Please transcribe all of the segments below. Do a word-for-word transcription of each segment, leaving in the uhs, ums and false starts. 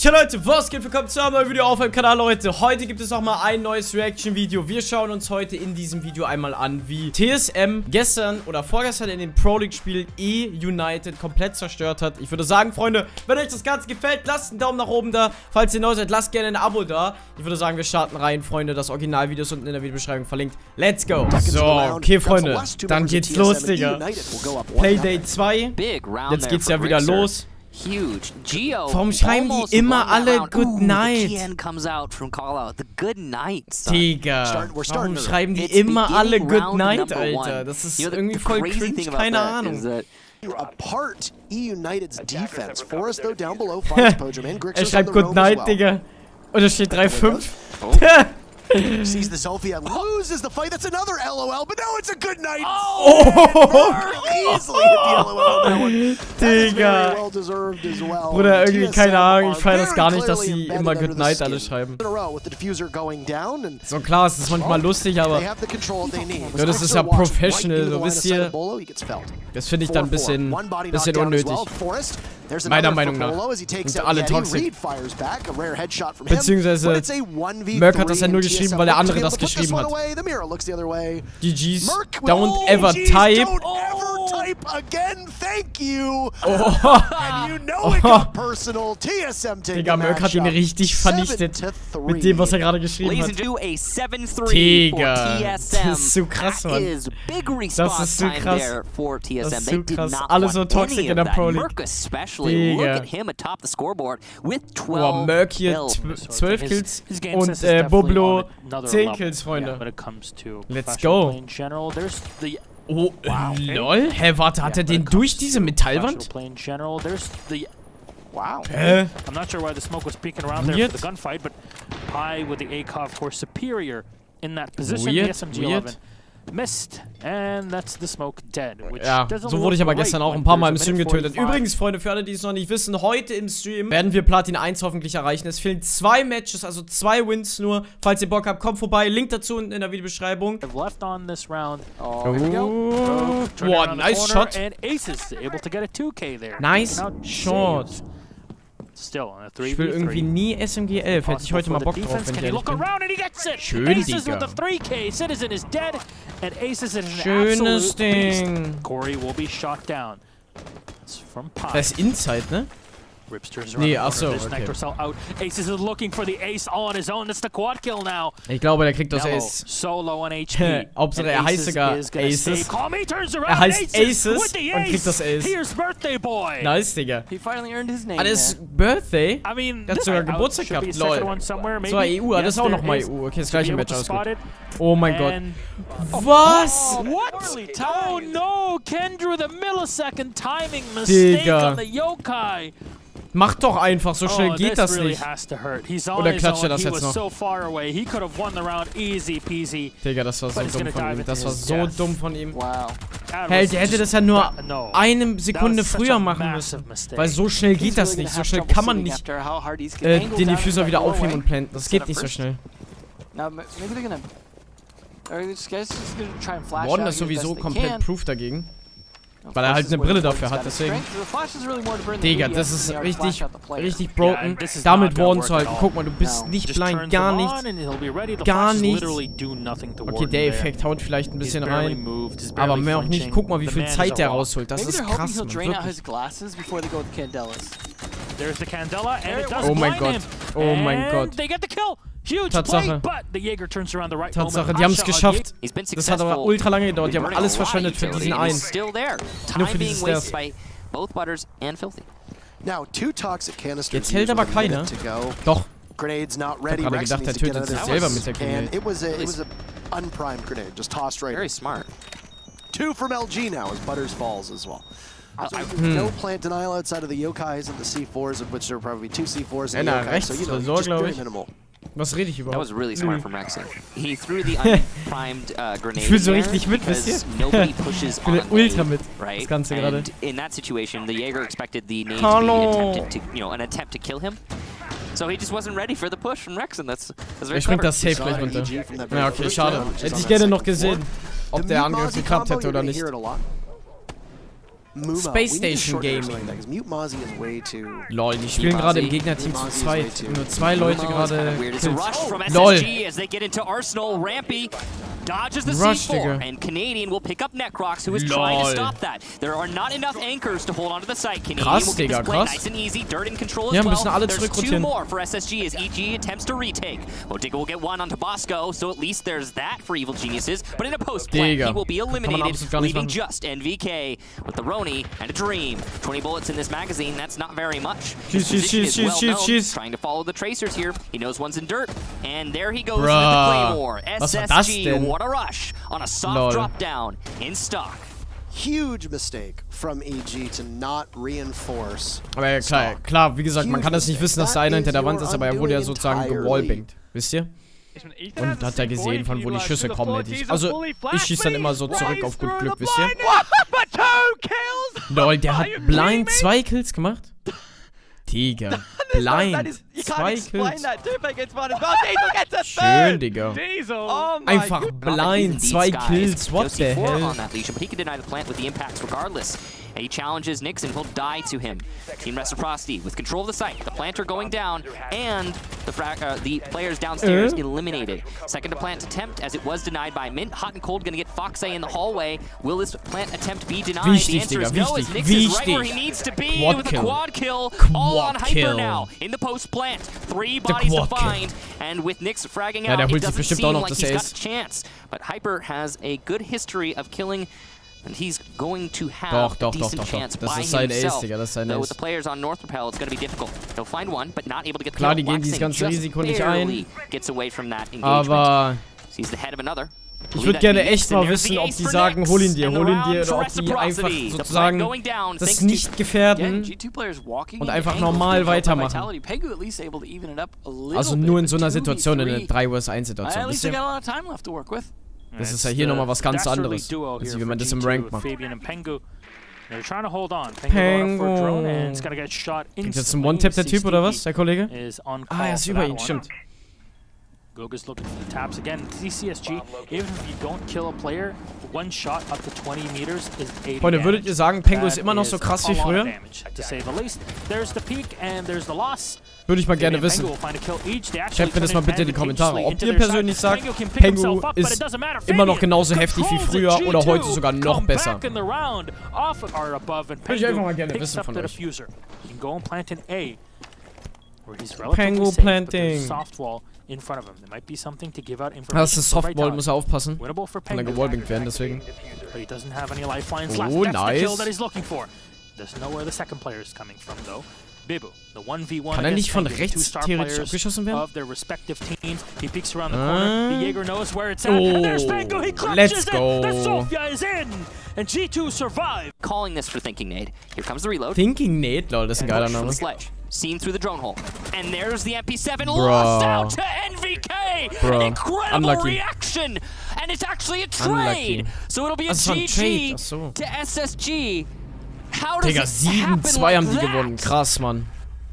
Tja Leute, was geht? Willkommen zu einem neuen Video auf meinem Kanal, Leute. Heute gibt es auch mal ein neues Reaction-Video. Wir schauen uns heute in diesem Video einmal an, wie T S M gestern oder vorgestern in dem Pro League-Spiel E-United komplett zerstört hat. Ich würde sagen, Freunde, wenn euch das Ganze gefällt, lasst einen Daumen nach oben da. Falls ihr neu seid, lasst gerne ein Abo da. Ich würde sagen, wir starten rein, Freunde. Das Originalvideo ist unten in der Videobeschreibung verlinkt. Let's go. So, okay, Freunde. Dann geht's los, Digga. Playday zwei. Jetzt geht's ja wieder los. Huge. Geo. Warum schreiben die immer alle Good Night? Digga. Warum schreiben die immer alle Good Night, Alter? Das ist irgendwie voll cringe, keine Ahnung. Er schreibt Good Night, Digga. Und da steht drei fünf. Sees the selfie and loses the fight. That's another L O L, but no, it's a good night. Oh! Easily hit the L O L on that one. Digga. Well deserved as well. Bruder, irgendwie keine Ahnung. Ich feiere das gar nicht, dass sie immer Good Night alle schreiben. So klar, es ist manchmal lustig, aber ja, das ist ja professional, so wisst ihr. Das finde ich dann ein bisschen, bisschen unnötig. Meiner Meinung nach. Und alle toxisch. Beziehungsweise Merc hat das ja nur geschrieben, weil der andere das geschrieben hat. G G's. Don't ever type. Oh. Digga, Merc hat ihn richtig vernichtet mit dem, was er gerade geschrieben hat. Digga, das ist so krass, Mann. Das ist so krass. Das ist so krass. Alle so toxisch in der Pro League. Digga. Boah, Merc hier zwölf Kills und äh, Boblo zehn Kills, Freunde. Let's go. Oh, lol. Hä, warte, hat er den durch diese Metallwand? Wow. Hä? I'm not sure why the smoke was peeking around there for the gunfight, but Pi with the A C O, of course, superior in that position. Weird, the S M G eleven missed, and that's the smoke dead. Which ja, so wurde ich aber gestern auch ein paar Mal im Stream getötet. Übrigens, Freunde, für alle, die es noch nicht wissen, heute im Stream werden wir Platin eins hoffentlich erreichen. Es fehlen zwei Matches, also zwei Wins nur. Falls ihr Bock habt, kommt vorbei. Link dazu unten in der Videobeschreibung. Left on this round. Oh, oh. Boah, nice shot. Nice shot. Ich will irgendwie nie S M G elf. Hätte ich heute mal Bock drauf, wenn ich ehrlich bin. Schön, Digga. Schönes Ding. Das ist Inside, ne? Nee, achso, okay. Ich glaube, der kriegt das Ace. Hauptsache, er heißt sogar Aces. Er heißt Aces und kriegt das Ace. Nice, Digga. Ah, das ist Birthday? Der hat sogar Geburtstag gehabt, lol. So, E U, ah, das ist auch nochmal E U. Okay, das gleiche Match, alles gut. Oh mein Gott. Was? Oh no, Kendra, the millisecond timing mistake on the Yokai. Mach doch einfach, so schnell oh, geht das really nicht. Oder klatscht er das jetzt noch? So Digga, das war so dumm von ihm. Das war so death. dumm von ihm. Wow. Hey, der hätte das ja nur no. eine Sekunde früher machen müssen. Weil so schnell geht das nicht. So schnell kann man nicht äh, den Diffuser wieder aufnehmen und planten. Das geht nicht so schnell. Warden ist sowieso komplett proof dagegen. Weil er halt eine Brille dafür hat, deswegen. Digga, das ist richtig, richtig broken. Damit Warden zu halten. Guck mal, du bist nicht blind, gar nichts. Gar nichts. Okay, der Effekt haut vielleicht ein bisschen rein. Aber mehr auch nicht. Guck mal, wie viel Zeit der rausholt. Das ist krass, Mann. Wirklich. Oh mein Gott. Oh mein Gott. Tatsache. Tatsache, die haben es geschafft. Das hat aber ultra lange gedauert. Die haben alles verschwendet für diesen einen. Nur für dieses Stairs. Jetzt hält aber keiner. Doch. Ich hab gerade gedacht, der tötet sich selber mit der Grenade. Very smart. Two from L G now as Butters falls as well. So hm. no plant denial outside of the Yokais and the C fours, of which there are probably two C fours in the ja, Yokais. So you know, just very minimal. Was rede ich überhaupt? That was really smart from Rexon. He threw the unprimed uh, grenade. Ich fühle so richtig mit, wisst ihr? Nobody pushes ich fühle ultra mit, right? Das Ganze gerade. In that situation, the Jaeger expected the nade to be attempted to, you know, an attempt to kill him. So he just wasn't ready for the push from Rexon. That's, that's very Ich springt das safe gleich runter. Ja, okay, schade. Hätte ich gerne noch gesehen, ob der Angriff geklappt hätte oder nicht. Space Station Gaming. Lol, die spielen gerade im Gegnerteam zu zweit. Nur zwei Leute gerade. Lol. Dodges the Rush, C four, Digga. and Canadian will pick up Necrox, who is trying to stop that. There are not enough anchors to hold onto the site. Canadian Krass, will get Digga, this play krass. nice and easy. Dirt in control Ja, as müssen well. alle There's two zurückrotieren. more for S S G as E G attempts to retake. Modigga will get one on Tabasco, so at least there's that for Evil Geniuses. But in a post play, Digga. he will be Kann man eliminated, absolut gar nicht leaving machen. just N V K with the Roni and a Dream. twenty bullets in this magazine, that's not very much. Schieß, His schieß, position schieß, is schieß, well schieß, known, schieß. trying to follow the tracers here. He knows one's in dirt, and there he goes with the Bruh. Claymore. Was war S das S G, denn? what a rush on a soft Lol. drop down in stock. Huge mistake from E G to not reinforce. Aber ja, klar, klar, wie gesagt, man kann das nicht wissen, dass der eine hinter der Wand ist, aber er wurde ja sozusagen gewallbangt. Wisst ihr? Und hat ja gesehen, von wo die Schüsse kommen, hätte ich. Also, ich schieße dann immer so zurück auf gut Glück, wisst ihr? Lol, der hat blind zwei Kills gemacht? Digga. Blind. Zwei Kills. Schön, Digga. Einfach blind. Zwei Kills. What the hell? On that Legion, but he can deny the plant with the impacts regardless. And he challenges Nix and he'll die to him. Team Reciprocity with control of the site. The planter going down and the fra uh, the players downstairs Uh. eliminated. Second to plant attempt as it was denied by Mint. Hot and Cold gonna get Foxay in the hallway. Will this plant attempt be denied? Wichtig, the answer Digga, is no, wichtig, as Nix is right where he wichtig. needs to be Quad with kill. a quad kill. All on Quad Hyper kill. now in the post plant. Three bodies to quad kill. find, and with Nix fragging Ja, der out, holt it sich doesn't bestimmt seem auch noch like das he's got Ace. a chance. But Hyper has a good history of killing, and he's going to have Doch, a doch, doch, decent doch, doch. chance Das by ist sein Ace, himself. Digga, das ist sein Though with Ace. the players on North Repel, it's going to be difficult. He'll find one, but not able to get the Klar, kill. die gehen dieses Waxing ganze just Risiko nicht ein. barely gets away from that engagement. Aber Sees the head of another. ich würde gerne echt mal wissen, ob die sagen, hol ihn dir, hol ihn dir, oder ob die einfach sozusagen das nicht gefährden und einfach normal weitermachen. Also nur in so einer Situation, in einer drei versus eins Situation. Wisst ihr? Das ist ja hier nochmal was ganz anderes, als wie man das im Rank macht. They're trying to hold on. Pengu. Gibt jetzt einen One-Tap der Typ oder was, der Kollege? Ah, er ist über ihn, one. stimmt. Goga's looking for the taps again. C C S G, even if you don't kill a player, one shot up to twenty meters is eighty Freunde, würdet ihr sagen, Pengu ist That immer noch so is krass a wie lot of früher? damage, to say the least. There's the peak and there's the loss. Würde ich mal gerne Pengu wissen. will find a kill each. They actually Schreibt mir das mal come in bitte in die Kommentare, ob advantageously ihr into their persönlich side. sagt, can pick Pengu himself up, but ist it doesn't matter. immer noch Fabian genauso heftig wie controls the früher oder G two, heute sogar noch come besser. back in the round, off or above, and Würde ich einfach mal Pengu gerne picks wissen up von the euch. diffuser. He can go and plant an A, where he's relatively Pengu safe, but planting. there's a soft wall in front of him. There might be something to give out information. Das ist for Softball, muss er aufpassen. Winnable for Kann er Pengu, gewallbangt werden, deswegen. but he doesn't have any lifelines left. Oh, That's the kill nice. that he's looking for. Doesn't know where the second player is coming from, though. Bibu, the one v one Kann er nicht von against Pengu, rechts two star theoretisch players abgeschossen werden? of their respective teams. He peeks around the Ah. corner. The Jaeger knows where it's at. And there's Pengu. He Oh, let's clutches go. it. The Sofia is in. And G two survive. Calling this for Thinking Nade. Here comes the reload. Thinking Nate, lol, das ist ein geiler From Name. the sledge. Seen through the drone hole. And there's the M P seven Bruh. lost out to N V K. Bruh. An incredible Unlucky. reaction. And it's actually a trade. Unlucky. So it'll be a Ach, es war ein G G Trade, ach so. to S S G. How does Digga, it sieben happen zwei like haben die that? gewonnen. Krass, Mann.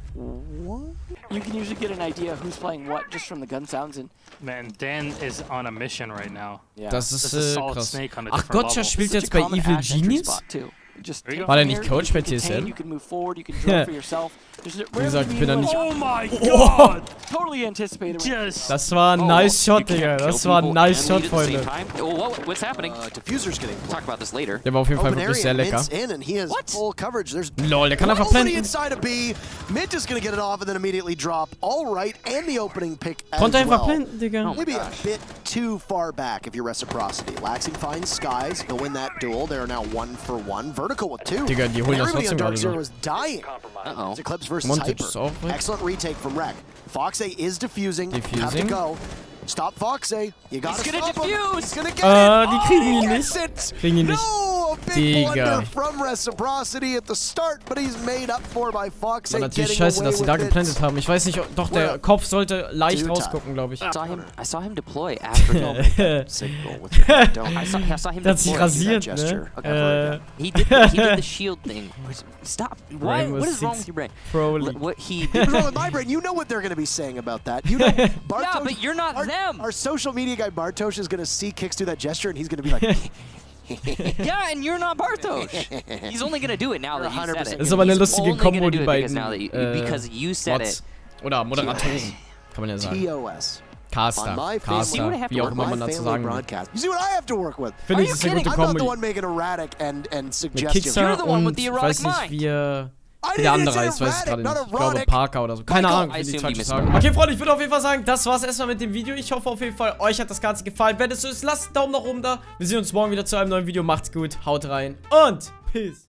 You can usually get an idea who's playing what just from the gun sounds and Man, Dan is on a mission right now. yeah. Das ist This is äh, Solid krass. Snake on a Ach, different Gotcha level. spielt Such a jetzt bei common Evil ash entry Genius? spot, too. Just There you take go. War der from nicht here, Coach you bei can T S M? contain, You can move forward, you can drill for yourself. There's Wie gesagt, ich bin da nicht... Oh my Oh. god! Totally anticipated. Just Das war ein Oh, nice you Shot, can't Digga. kill Das war ein people nice and Shot, lead at the same Freunde. time. Oh, whoa, what's happening? Uh, diffuser's getting We'll talk about this later. Der war auf jeden Fall open wirklich sehr area. lecker. Mint's in and he has What? full coverage. There's Lol, der kann einfach nobody planten. inside of B. Mint is going to get it off and then immediately drop. All right, and the opening pick as Konnte einfach well. planten, Digga. Maybe a bit too far back if you're Reciprocity. Laxing finds Skies. He'll win that duel. They are now one for one. Vertical with two. Digga, die holen das Everybody on trotzdem Dark gerade Zero noch. was dying. Uh-oh. It's Eclipse versus Montage Hyper. ist auch weg. Excellent retake from Rec. Foxay is diffusing. Have to Diffusing. go. Stop Foxay. You gotta He's gonna stop him. defuse. He's gonna get Äh, it. die kriegen Oh, ihn he nicht. gets it. Kriegen ihn nicht. No, a big Digga. blunder from Reciprocity at the start, but he's made up for by Foxay. War natürlich getting scheiße, away dass sie da with it. geplantet haben. Ich weiß nicht, doch der Well, Kopf sollte leicht do rausgucken, glaube ich. I saw him. I saw him deploy after. Signal with your don't. I saw, I saw him Der hat sich deploy. rasiert, gesture. ne? Äh, He did. The, he did the shield thing. Stop. Why? Rainbow What is wrong Six with your brain? Pro L- League. What he What's did. wrong with my brain? You know what they're going to be saying about that. You know, Bartosz, Yeah, but you're not our, them. Our social media guy Bartosz is going to see Kicks do that gesture, and he's going to be like, Yeah, and you're not Bartosz. He's only gonna do it now that you said it. Das ist aber eine He's lustige only Kombo, gonna die do it beiden because now that you, äh, because you said Mods. it. Oder Moderatoren, kann man ja sagen. T O S. Caster, Caster, wie auch immer man dazu sagen will. You see what I have to work with? Finde ich, das ist eine gute I'm not the Kombo. one making erratic and, and Mit suggestions. Kickster und ich weiß nicht, wie, äh, wie der andere heißt, weiß ich gerade nicht. Ich glaube Parker oder so. Keine Ahnung, wie die falsch sagen. Okay, Freunde, ich würde auf jeden Fall sagen, das war's erstmal mit dem Video. Ich hoffe auf jeden Fall, euch hat das Ganze gefallen. Wenn es so ist, lasst einen Daumen nach oben da. Wir sehen uns morgen wieder zu einem neuen Video. Macht's gut, haut rein und Peace.